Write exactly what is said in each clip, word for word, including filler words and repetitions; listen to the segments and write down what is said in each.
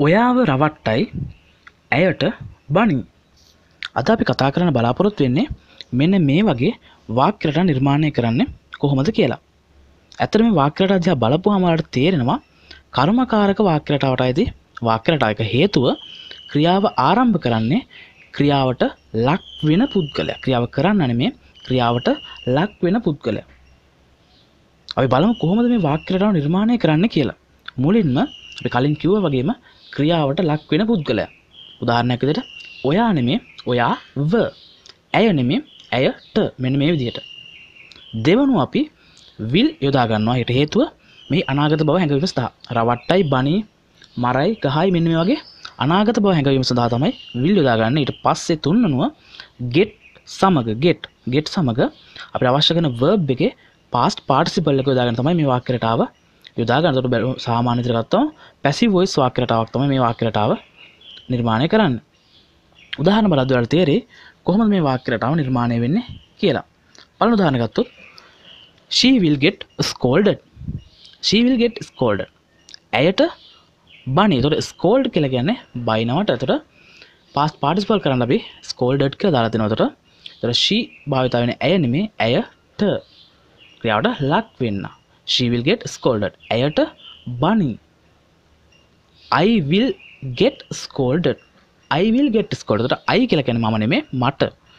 ඔයාව රවට්ටයි ඇයට බනි. අද අපි කතා කරන්න බලාපොරොත්තු වෙන්නේ මෙන්න මේ වගේ වාක්‍ය රටා නිර්මාණය කරන්නේ කොහොමද කියලා. ඇත්තට මේ වාක්‍ය රටා දිහා බලපුවාම ඔයාලට තේරෙනවා කර්මකාරක වාක්‍ය රටාවටයි වාක්‍ය රටාවක හේතුව ක්‍රියාව ආරම්භ කරන්නේ ක්‍රියාවට ලක් වෙන පුද්ගලයා. ක්‍රියාව කරන්න නෙමෙයි ක්‍රියාවට ලක් වෙන පුද්ගලයා. අපි බලමු කොහොමද මේ වාක්‍ය රටාව නිර්මාණය කරන්න කියලා. මුලින්ම අපි කලින් කිව්වා වගේම ක්‍රියාවට ලක් වෙන පුද්ගලයා. උදාහරණයක් විදිහට ඔයා නෙමෙයි ඔයාව. ඇය නෙමෙයි ඇයට. මෙන්න මේ විදිහට. දෙවනුව අපි will යොදා ගන්නවා. ඒකට හේතුව මේ අනාගත බව හැඟවීම සඳහා. රවට්ටයි බණී මරයි ගහයි මෙන්න මේ වගේ අනාගත බව හැඟවීම සඳහා තමයි will යොදා ගන්න. ඊට පස්සේ තුන්වෙනුව get සමග get get සමග අපිට අවශ්‍ය කරන verb එකේ past participle එක යොදාගෙන තමයි මේ වාක්‍ය රටාව යොදා ගන්න. ඒකට සාමාන්‍ය විදිහට ගත්තොත් passive voice වාක්‍ය රටාවක් තමයි මේ වාක්‍ය රටාව නිර්මාණය කරන්නේ. උදාහරණ බලද්දී ඔයාලට තේරෙයි කොහොමද මේ වාක්‍ය රටාව නිර්මාණය වෙන්නේ කියලා. පළවෙනි උදාහරණ ගත්තොත් she will get scolded. she will get scolded. ඇයට බනි. ඒතකොට scold කියලා කියන්නේ බයිනවට. ඒතකොට past participle කරන්න අපි scolded කියලා දාලා දෙනවා. ඒතකොට ඒතකොට she භාවිත වෙන්නේ ඇය නෙමෙයි ඇයට. ක්‍රියාවට ලක් වෙන්න. she will get scolded. ඇයට බනි. I will get scolded. I will get scolded. ඒතකොට I කියලා කියන්නේ මම නෙමෙයි මට.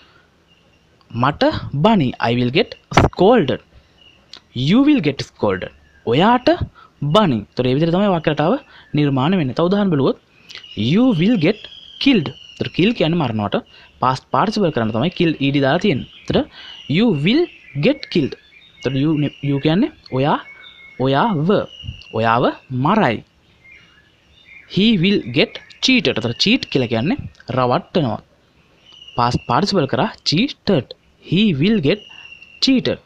මට බනි. I will get scolded. You will get scolded. ඔයාට බනි. ඒතකොට මේ විදිහට තමයි වාක්‍ය රටාව නිර්මාණය වෙන්නේ. තව උදාහරණ බලුවොත් you will get killed. ඒතකොට kill කියන්නේ මරනවට past participle කරන්න තමයි kill ed දාලා තියෙන්නේ. ඒතකොට you will get killed. ඒතකොට you you කියන්නේ ඔයා ඔයාව ඔයාව මරයි. He will get cheated. ඒතකොට cheat කියලා කියන්නේ රවට්ටනවා. past participle කරා cheated. He will get cheated.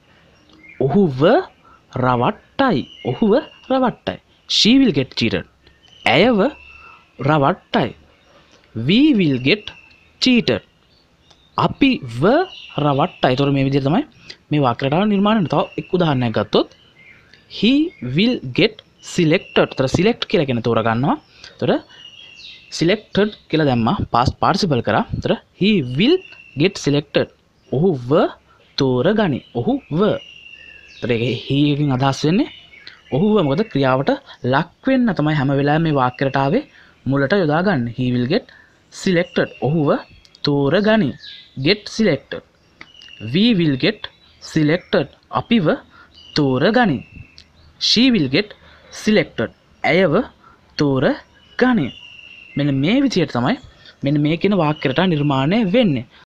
ඔහුව රවට්ටයි. ඔහුව රවට්ටයි. She will get cheated. ඇයව රවට්ටයි. We will get cheated. අපිව රවට්ටයි. ඒතකොට මේ විදිහට තමයි මේ වාක්‍ය රටාව නිර්මාණය වෙන්නේ. තව එක් උදාහරණයක් ගත්තොත් he will get selected. ඒතකොට select කියලා කියන තෝරා ගන්නවා. ඒතකොට selected කියලා දැම්මා past participle කරා. ඒතකොට he will get selected. ඔහුව තෝරගනි. ඔහුව. ඒතකොට ඒක he එකකින් අදහස් වෙන්නේ ඔහුව මොකද ක්‍රියාවට ලක් වෙන්න තමයි හැම වෙලාවෙම මේ වාක්‍ය රටාවේ මුලට යොදා ගන්න. he will get selected. ඔහුව තෝරගනි. get selected. we will get selected. අපිව තෝරගනි. she will get selected. ඇයව තෝරගනි. මෙන්න මේ විදිහට තමයි මෙන්න මේ කියන වාක්‍ය රටා නිර්මාණය වෙන්නේ.